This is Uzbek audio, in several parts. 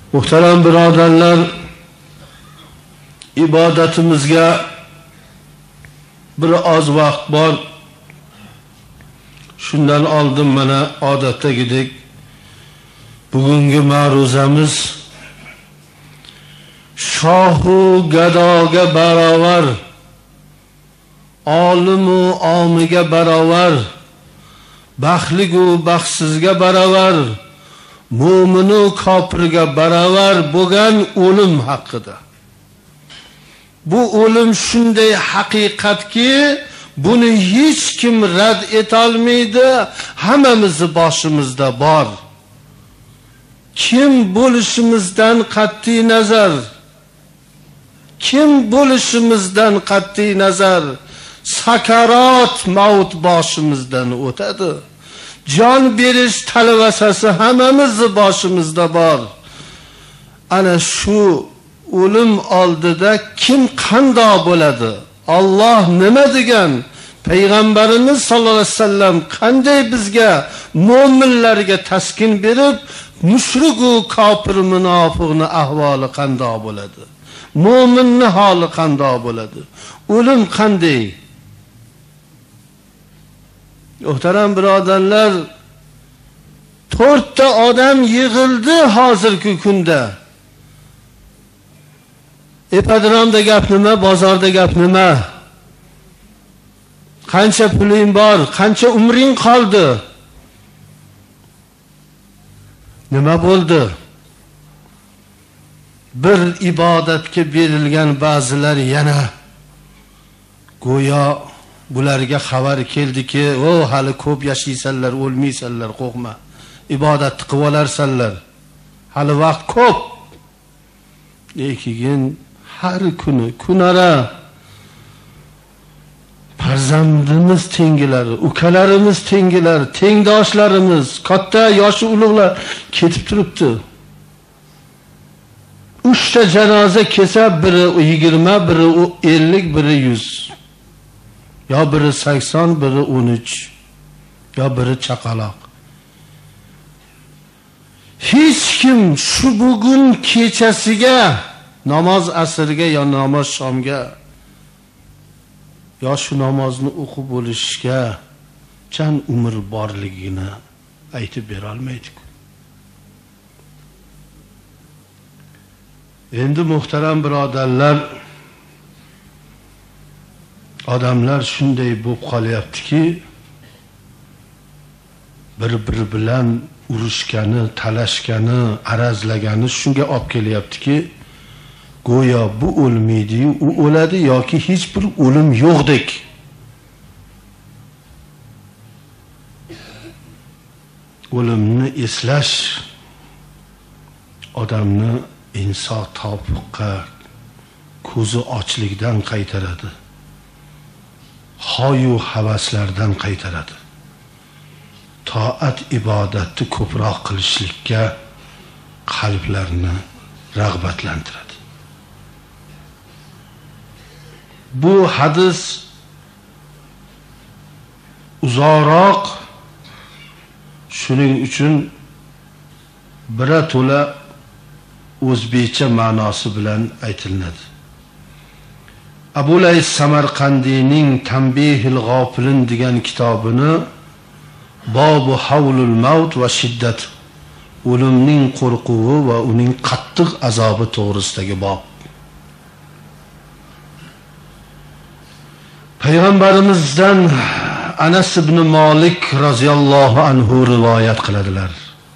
Muhtaram birodarlar, ibodatimizga bir oz vaqt bor. Shundan oldin mana odatdagidek bugungi ma'ruzamiz shohu gadoga barobar, olimu omiga barobar, baxtligu baxtsizga barobar, mo'minu kofirga barobar bo'lgan o'lim haqida. Bu o'lim shunday haqiqatki, buni hech kim rad etolmaydi, hammamiz boshimizda bor. Kim bo'lishimizdan qat'iy nazar, sakarat maut boshimizdan o'tadi. Jon berish talvasasi hammamiz boshimizda bor. Ana shu o'lim oldida kim qanday bo'ladi? Alloh nima degan? Payg'ambarimiz sollallohu alayhi vasallam qanday bizga mo'minlarga taskin berib, mushrik va kofir munofiqning ahvoli qanday bo'ladi? Mo'minning holi qanday bo'ladi? O'lim qanday? Muhtaram birodarlar, 4 ta odam yig'ildi hozirgi kunda. Ipodromda gap nima, bozorda gap nima? Qancha puling bor, qancha umring qoldi? Nima bo'ldi? Bir ibodatga berilgan ba'zilar yana go'yo bularga xabar keldiki, "O, hali ko'p yashaysanlar, o'lmaysanlar, qo'rqma. Ibodatni qilib olarsanlar. Hali vaqt ko'p." Lekin har kuni kunara farzandimiz tengilari, ukalarimiz tengilari, tengdoshlarimiz, katta yoshi ulug'lar ketib turibdi. 3 ta janoza kelsa, biri 20, biri 50, biri 100. Ya biri 80, biri 13. Ya biri chaqaloq. Hech kim shu bugun kechasiga, namoz asrga yo namoz shomga, yo shu namozni o'qib bo'lishga chan umr borligini aytib bera olmaydi. Endi muhtaram birodarlar, odamlar shunday bo'lib qolyaptiki, bir-biri bilan urushgani, talashgani, arazlagani shunga olib kelyaptiki, go'yo bu o'lmaydi, u o'ladi yoki hech bir o'lim yo'qdek. O'limni eslash odamni insof topiqqa, ko'zi ochlikdan qaytaradi. Hoyu havaslardan qaytaradi. Toat ibodatni ko'proq qilishlikka qalblarni rag'batlantiradi. Bu hadis uzoqroq, shuning uchun birato'la o'zbekcha ma'nosi bilan aytiladi. Abu Lays Samarqandiyning Tanbihil G'ofilin degan kitobini Bobu Havlul Maut va Shiddat, o'limning qo'rquvi va uning qattiq azobi to'g'risidagi bob. Payg'ambarimizdan Anas ibn Malik roziyallohu anhu rivoyat qiladilar.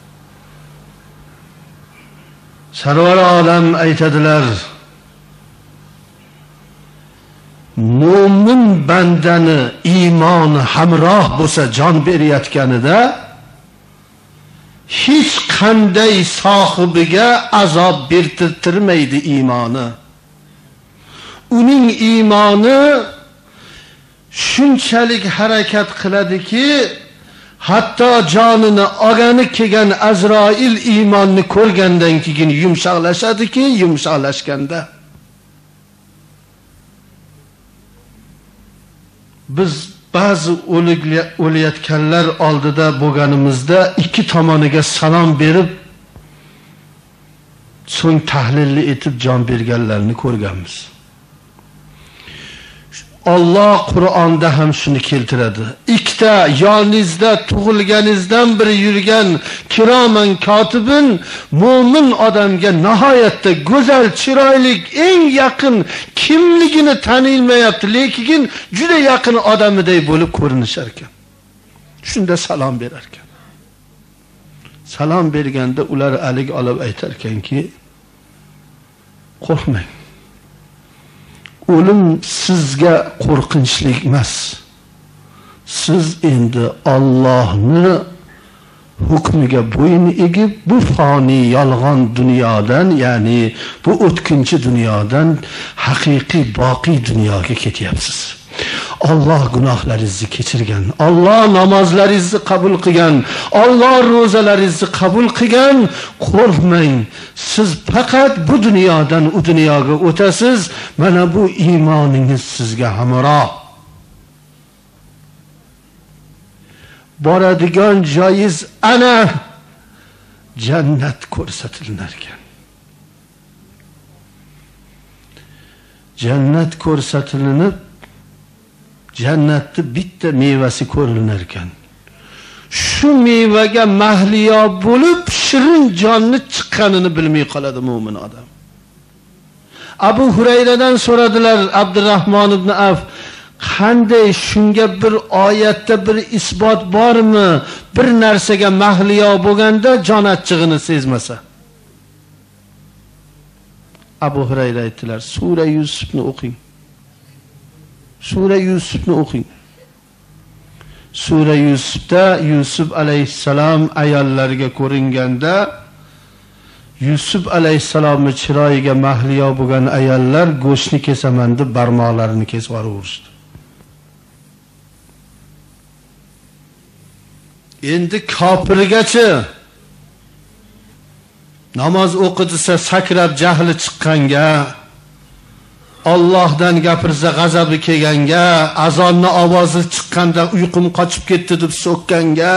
Sarvar olam aytadilar: mo'min bandani iymoni hamroh bo'lsa jon berayotganida hech qanday sohibiga azob bertirmaydi iymoni. Uning iymoni shunchalik harakat qiladiki, hatto jonini olgani kelgan Azroil iymonni ko'rgandan keyin yumshoqlashadiki, yumshoqlashganda biz ba'zi o'layotganlar oldida bo'lganimizda ikki tomoniga salom berib so'ng tahlilli etib jon berganlarni ko'rganmiz. Allah Qur'onda ham shuni keltiradi. Ikkita yoningizda tug'ilganingizdan biri yurgan kiroman kotibin mo'min odamga nihoyatda go'zal, chiroyli, eng yaqin kimligini tanilmayapti, lekin juda yaqin odamiday bo'lib ko'rinishar ekan. Shunda salom berar ekan. Salom berganda ular alik olib aytar ekanki, qo'rqmang. O'lim sizga qo'rqinchli emas. Siz endi Allohni hukmiga bo'yin egib, bu fani yolg'on dunyodan, ya'ni bu o'tkinchi dunyodan haqiqiy boqiy dunyoga ketyapsiz. Allah gunohlaringizni kechirgan, Allah namozlaringizni qabul qilgan, Allah ro'zalaringizni qabul qilgan. Qo'rqmang, siz faqat bu dunyodan u dunyoga o'tasiz. Mana bu iymoningiz sizga hamroh. Boradigan joyingiz ana jannat ko'rsatilar ekan. Jannat ko'rsatilinib, jannatni bitta mevasi ko'rinar ekan. Shu mevaga mahliyo bo'lib shirin jonni chiqqanini bilmay qoladi mo'min odam. Abu Hurayradan so'radilar, Abdurrahmon ibn Avf, qanday shunga bir oyatda bir isbot bormi? Bir narsaga mahliyo bo'lganda jon achchig'ini sezmasa. Abu Hurayra aytdilar, Sura Yusufni o'qing. Sura Yusufni o'qing. Sura Yusufda Yusuf alayhissalom ayollarga ko'ringanda, Yusuf alayhissalomning chiroyiga mahliyo bo'lgan ayollar go'shtni kesaman deb barmoqlarini kesib yuborishdi. Endi kofirgacha namoz o'qidisa sakrab jahli chiqqanga, Allohdan gapirsa g'azabi kelganga, azonni ovozi chiqqanda uyqum qochib ketdi deb so'kkanga,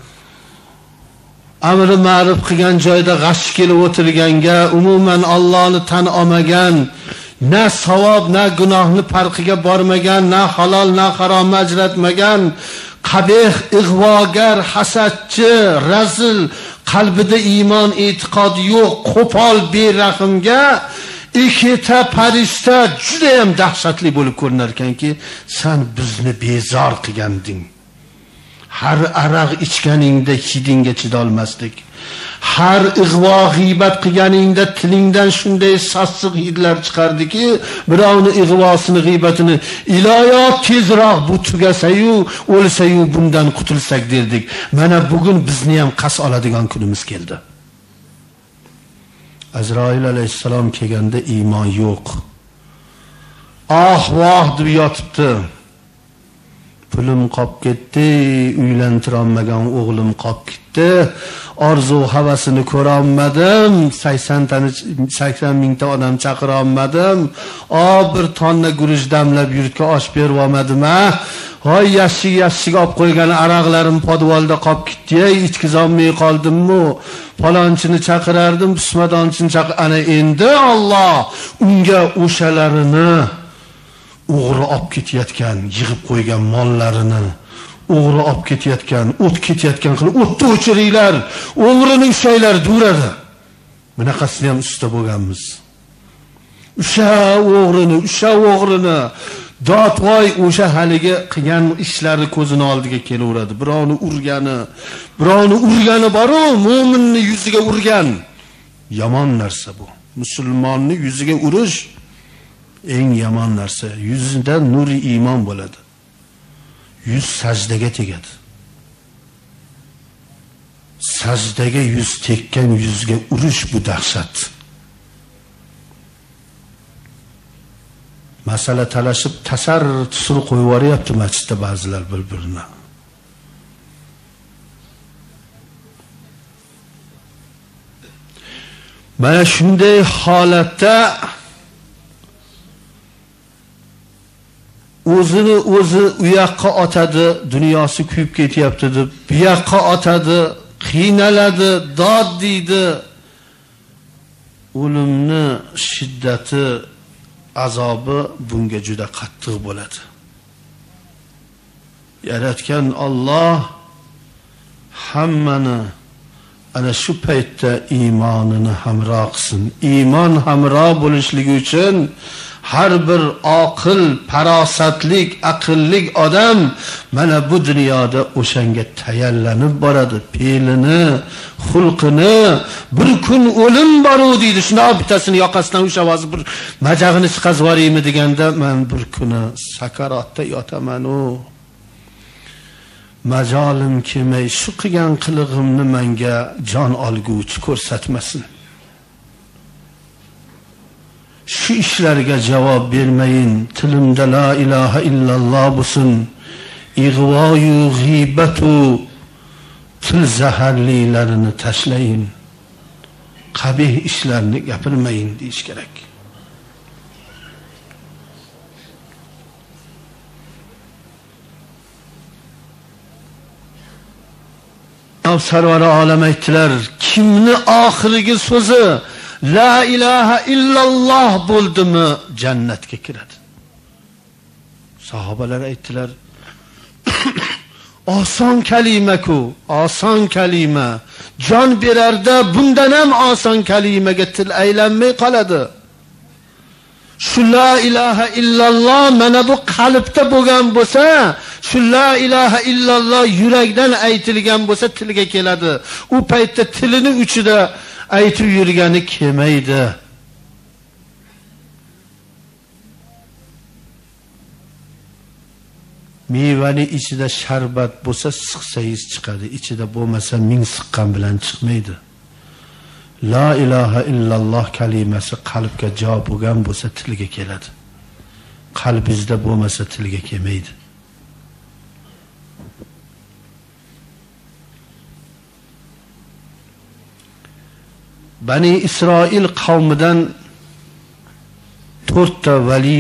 amri ma'ruf qilgan joyda g'ash kelib o'tirganga, umuman Allohni tan olmagan, na savob na gunohni farqiga bormagan, na halol na haromni ajratmagan, qabih, ig'vogar, hasadchi, razil, qalbida iymon, e'tiqod yo'q, qo'pol, berahmga ikkita farishta juda ham dahshatli bo'lib ko'rinar ekanki, sen bizni bezor qilganding. Har aroq ichganingda hidingga chidolmasdik. Har ig'vo g'iybat qilganingda tilingdan shunday sassiq hidlar chiqardiki, birovni ig'vosini, g'iybatini iloyo tezroq bu tugasayu, o'lsayu bundan qutulsak derdik. Mana bugun bizni ham qas oladigan kunimiz keldi. Azroil alayhissalom kelganda iymon yo'q. Voh deb yotibdi. Pulim qolib ketdi, uylantira olmagan o'g'lim qolib ketdi. Orzu havasini ko'ra olmadim, 80 mingta odam chaqira olmadim. Bir tonna guruch damlab yurtga osh berib olmadim. Hoy yashig olib qo'ygan aroqlarim podvolda qolib ketdi, ichkizolmay qoldimmi? Falonchini chaqirardim, bismadonchini ana endi Alloh unga o'shalarini o'g'ri olib ketayotgan, yig'ib qo'ygan mollarini o'g'ri olib ketayotgan, o't ketayotgan qilib o'tni o'chiringlar, o'g'rining shaylari duradi. Bunaqasini ham usta bo'lganmiz. O'sha o'g'rini dotvoy o'sha haligi qilgan ishlari ko'zini oldiga kelaveradi. Birovni urgani bor-ku, mo'minni yuziga urgan. Yomon narsa bu. Musulmonni yuziga urish eng yomon narsa. Yuzida nuri iymon bo'ladi. Yuz sajdaga tegadi. Sajdaga yuz tekkan yuzga urish bu dahshat. Masala talashib tusur qo'yib yuboryapti masjidda ba'zilar bir-birini. Mana shunday holatda o'zini o'zi u yoqqa otadi, dunyosi kuyib ketyapti deb, bu yoqqa otadi, qiynaladi, dod deydi. o'limni shiddati, azobi bunga juda qattiq bo'ladi. Yaratgan Alloh hammani ana shu paytda iymonini hamro qilsin. Iymon hamro bo'lishligi uchun har bir oqil, farosatlik, aqllik odam mana bu dunyoda o'shanga tayyorlanib boradi. Fe'lini, xulqini, bir kun o'lim boru deydi. Shunda bittasini yoqasidan ushlab bir majag'ini chiqazib yuboraymi deganda, men bir kuni sakaratda yotaman u. Majolim kelmay shu qilgan qilig'imni menga jon olguvchi ko'rsatmasin. Şu işlerge cevap vermeyin. Tilimde la ilahe illallah bulsun. İğvayu gıybetu til zeherlilerini taşlayın. Kabih işlerini yapırmayın deyiş gerek. Sarvarı alem ettiler. Kimni ahirgi sözü La ilahe illallah buldu mu cennetke kiradi. Sahabeler aytdilar, oson kalima ku, oson kalima. Jon berarda bundan ham oson kalimaga til aylanmay qoladi. Shu la ilahe illallah mana bu qalbda bo'lgan bo'lsa, shu la ilahe illallah yurakdan aytilgan bo'lsa tilga keladi. U paytda tilini uchida aytib yurgani kelmaydi. Mevani ichida sharbat bo'lsa siqsangiz chiqadi, ichida bo'lmasa ming siqqan bilan chiqmaydi. La ilaha illalloh kalimasi qalbga jo bo'lgan bo'lsa tilga keladi. Qalbingizda bo'lmasa tilga kelmaydi. Bani İsrail kavmidan 4 ta vali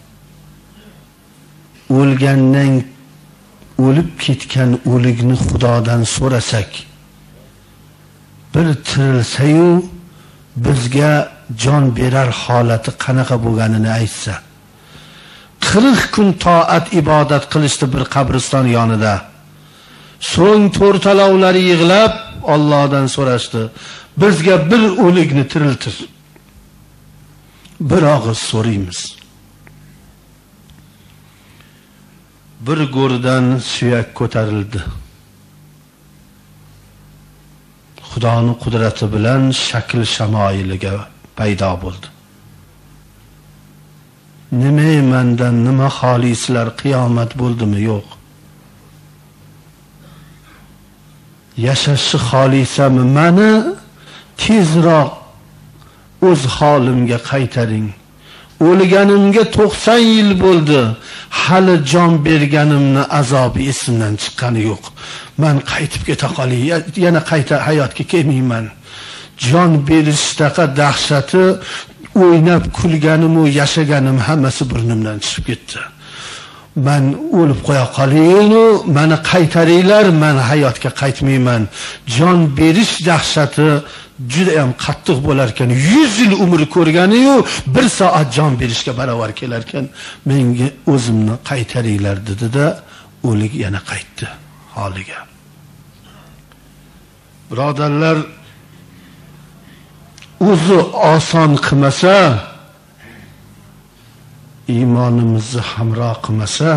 o'lgandan o'lib ketgan o'likni Xudodan so'rasak, bir tirilsa-yu bizga jon berar holati qanaqa bo'lganini aytsa, 40 kun toat ibodat qilishdi bir qabriston yonida. So'ng to'rtalovlari yig'lab Allohdan so'rashdi. Bizga bir o'likni tiriltir. Bir og'iz so'raymiz. Bir go'rdan suyak ko'tarildi. Xudoning qudrati bilan shakl shamoiliga paydo bo'ldi. Nima mendan nima xolislar, qiyomat bo'ldimi? Yo'q. Yashashni xolisami? Meni tezroq o'z holimga qaytaring. O'lganimga 90 yil bo'ldi. Hali jon berganimni azobi esimdan chiqqani yo'q. Men qaytib keta qolay, yana qayta hayotga kelmayman. Jon berishdaqa dahshati, o'ynab kulganim va yashaganim hammasi burnimdan chiqib ketdi. Men o'lib qo'ya qolayinu, meni qaytaringlar, men hayotga qaytmayman. Jon berish dahshati juda ham qattiq bo'lar ekan. 100 yil umr ko'rgani-yu, 1 soat jon berishga barobar kelar ekan. Menga o'zimni qaytaringlar dedi-da, o'lik yana qaytdi holiga. Birodarlar, o'zi oson qilmasa, iymonimizni hamro qilmasa,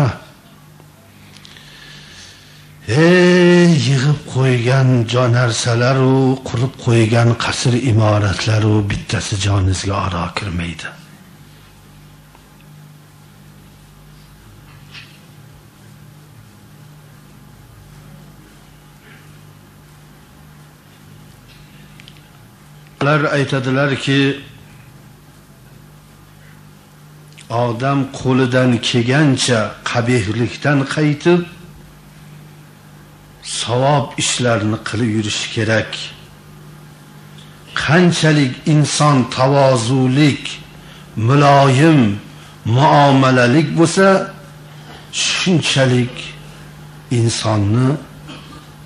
yig'ib qo'ygan narsalar-u, qurib qo'ygan qasr imoratlar-u bittasi joningizga aro kirmaydi. Ular aytadilar-ki, odam qo'lidan kelgancha qabihlikdan qaytib savob ishlarni qilib yurish kerak. Qanchalik inson tavozulik, muloyim, muomalalik bo'lsa, shunchalik insonni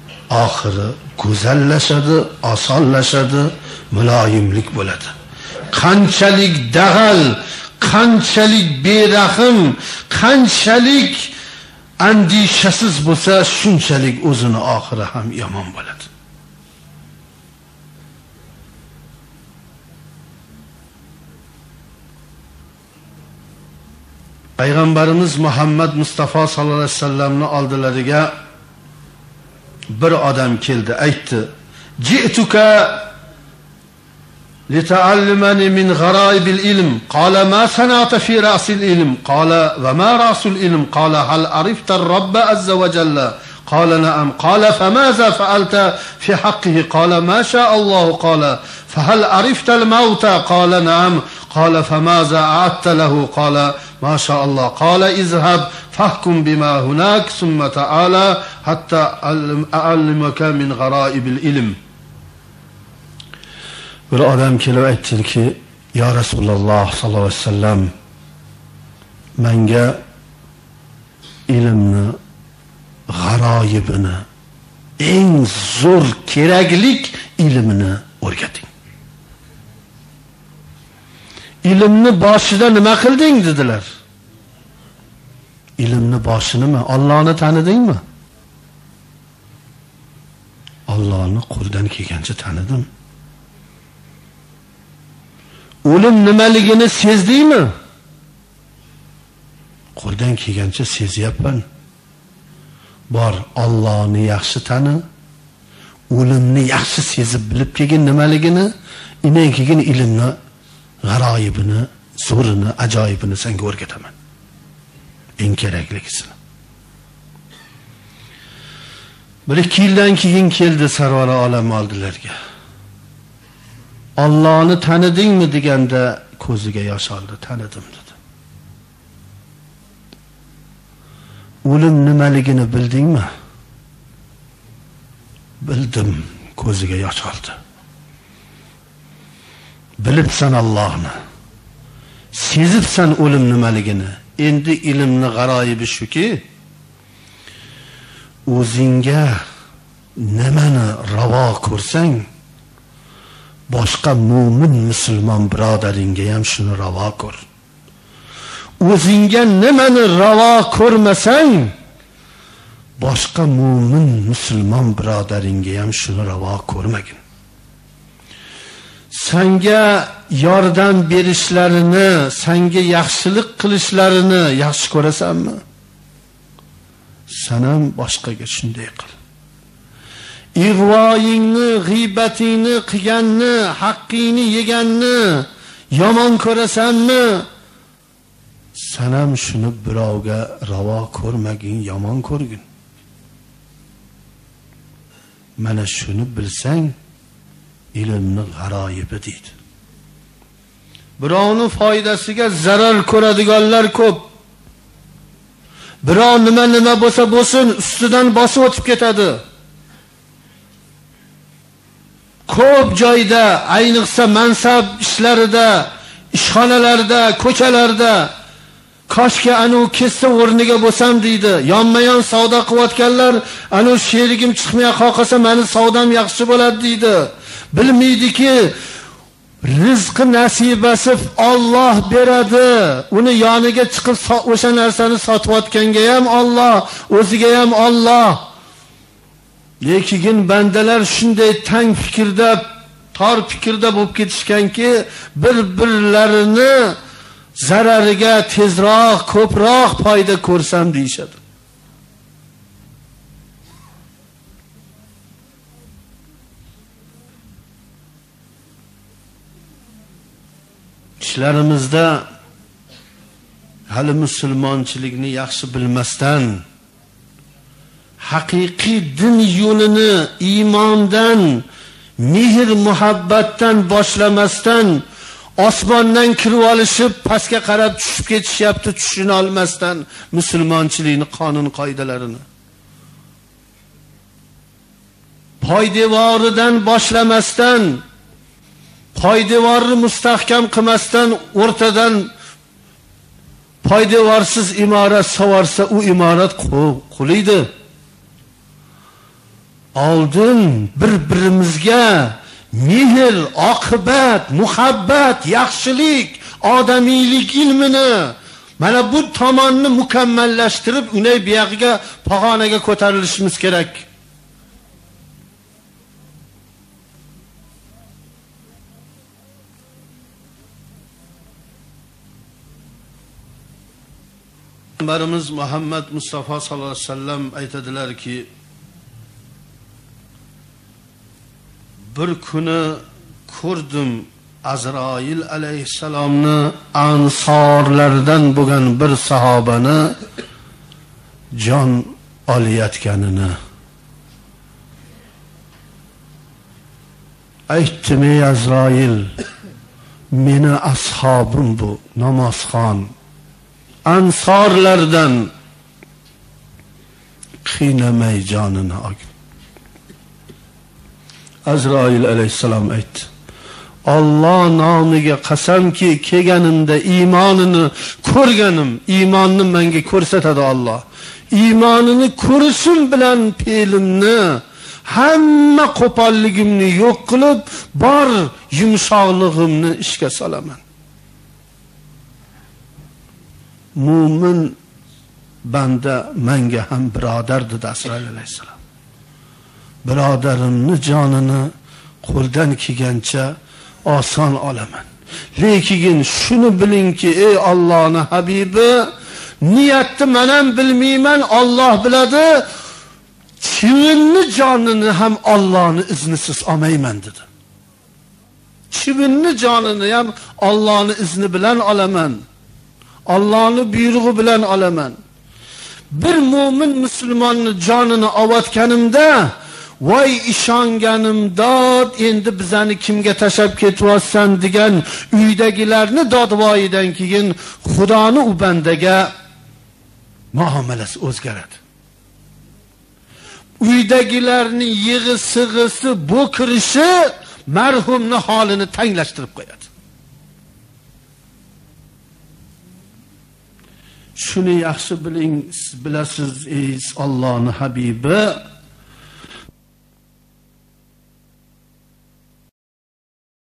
oxiri go'zallashadi, osonlashadi, muloyimlik bo'ladi. qanchalik dag'al, qanchalik berahim, qanchalik andishasiz bo'lsa, shunchalik o'zini oxiri ham yomon bo'ladi. Payg'ambarimiz Muhammad Mustafa sallallohu alayhi vasallamning oldilariga bir odam keldi, aytdi: "Ji'tuka lita'allimani min gharaibil ilm." Qala: "Ma sana'ta fi ra'sil ilm?" Qala: "Wa ma ra'sul ilm?" Qala: "Hal arifta ar-Rabb azza wa jalla?" Qala: "Na'am." Qala: "Famaza fa'alta fi haqqihi?" Qala: "Ma sha'a Allah." Qala: "Fahal arifta al-mauta?" Qala: "Na'am." Qala: "Famaza a'adta lahu?" Qala: "Ma sha'a Allah." Qala: "Izhab fahkum bima hunak thumma ta'ala hatta a'allimaka min ghara'ibil ilm." Bir odam kelib aytdiki: "Ya Rasululloh sallallohu alayhi vasallam, menga ilmni g'aroyibini, eng zo'r keraklik ilmini o'rgating." Ilmni boshida nima qilding dedilar. Ilmni boshini Allohni tanidingmi? Allohni qo'ldan kelgancha tanidim. O'lim nimaligini sezdingmi? Qo'ldan kelgancha sezyapman. Bor, Allohni yaxshi tani, o'limni yaxshi sezib bilib kelgin nimaligini, undan keyin ilmni g'aroyibini, zo'rini, ajoyibini senga o'rgataman. Eng keraklisini. Bir 2 yildan keyin keldi Sarvar olam oldilariga. Allohni tanidingmi deganda ko'ziga yosh oldi. Tanidim dedi. O'lim nimaligini bildingmi? Bildim. Ko'ziga yosh oldi. Bilibsan Allohni. Sezibsan o'lim nimaligini. Endi ilmni g'aroyibi shuki, o'zingga nimani ravo ko'rsang, boshqa mo'min musulmon birodaringga ham shuni ravo ko'r. O'zingga nimani ravo ko'rmasang, boshqa mo'min musulmon birodaringga ham shuni ravo ko'rmagin. Senga yordam berishlarini, senga yaxshilik qilishlarini yaxshi ko'rasanmi? Sen ham boshqaga shunday qil. Ig'voyingni, g'iybatingni qilganni, haqqingni yeganni yomon ko'rasanmi? Sen ham shuni birovga ravo ko'rmagin, yomon ko'rgin. Mana shuni bilsang, ilmni g'aroyibi deydi. Birovning foydasiga zarar ko'radiganlar ko'p. Birov nima bo'lsa bo'lsin, ustidan bosib o'tib ketadi. Ko'p joyda, ayniqsa mansab ishlarida, ishxonalarda, ko'chalarda koshki anu kessa o'rniga bo'lsam deydi. Yonma-yon savdo qilayotganlar, anu sherigim chiqmay qolsa, meni savdom yaxshi bo'ladi deydi. Bilmaydiki, rizqi nasibasi Alloh beradi. Uni yoniga chiqib o'sha narsani sotayotganga ham Alloh, o'ziga ham Alloh. Lekin bandalar shunday tang fikrda, tor fikrda bo'lib ketishganki, bir-birlarini zarariga tezroq, ko'proq foyda ko'rsam deyshadi. İşlerimizde hali musulmonchilikni yaxshi bilmasdan, haqiqiy din yo'lini iymondan, mehr muhabbatdan boshlamasdan, osmondan kirib olishib, pastga qarab tushib ketishyapti, tushuna olmasdan musulmonchilikni qonun qoidalarini. Poydevoridan boshlamasdan, poydevorni mustahkam qilmasdan, o'rtadan poydevorsiz imorat savarsa, u imorat quliydi. Oldin bir-birimizga mehr, oqibat, muhabbat, yaxshilik, odamiylik ilmini mana bu tomonni mukammallashtirib, unay buyog'iga pog'onaga ko'tarilishimiz kerak. Peygamberimiz Muhammed Mustafa sallallahu aleyhi ve sellem aytadilar ki, bir kuni ko'rdim Azrail aleyhisselamni ansorlardan bo'lgan bir sahobani jon olayotganini. Aytdim: ey Azrail, meni ashobim bu, namozxon ansorlardan, qiynamay jonini ol. Azrail aleyhisselam aytdi: Allah nomiga qasamki, kelganimda iymonini ko'rganim, iymonini menga ko'rsatadi Allah. Iymonini ko'rishim bilan fe'limni, hamma qo'polligimni yo'q qilib, bor yumshoqligimni ishga solaman. Mo'min banda menga ham birodar dedi Azrail alayhissalom. Birodarimni jonini qo'ldan kelgancha oson olaman. Lekin shuni bilingki, ey Allohning habibi, niyatni men ham bilmayman, Alloh biladi. Chivinni jonini ham Allohning iznisiz olmayman dedi. Chivinni jonini ham Allohning izni bilan olaman. Allohning buyrug'i bilan olaman. Bir mo'min musulmonni jonini olayotganimda, voy ishonganim dod, endi bizani kimga tashab ketyapsan degan uydagilarni dodvoyidan keyin Xudoni u bandaga muomalasi o'zgaradi. Uydagilarning yig'i sig'isi, bo'kirishi marhumni holini tanglashtirib qo'yadi. Shuni yaxshi biling, bilasiz ey Allohning habibi,